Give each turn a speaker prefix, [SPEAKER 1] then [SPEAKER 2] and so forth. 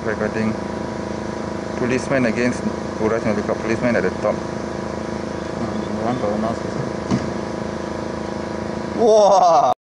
[SPEAKER 1] regarding policemen against Uraj Nolika, policemen at the top. One got a mouse. Wow!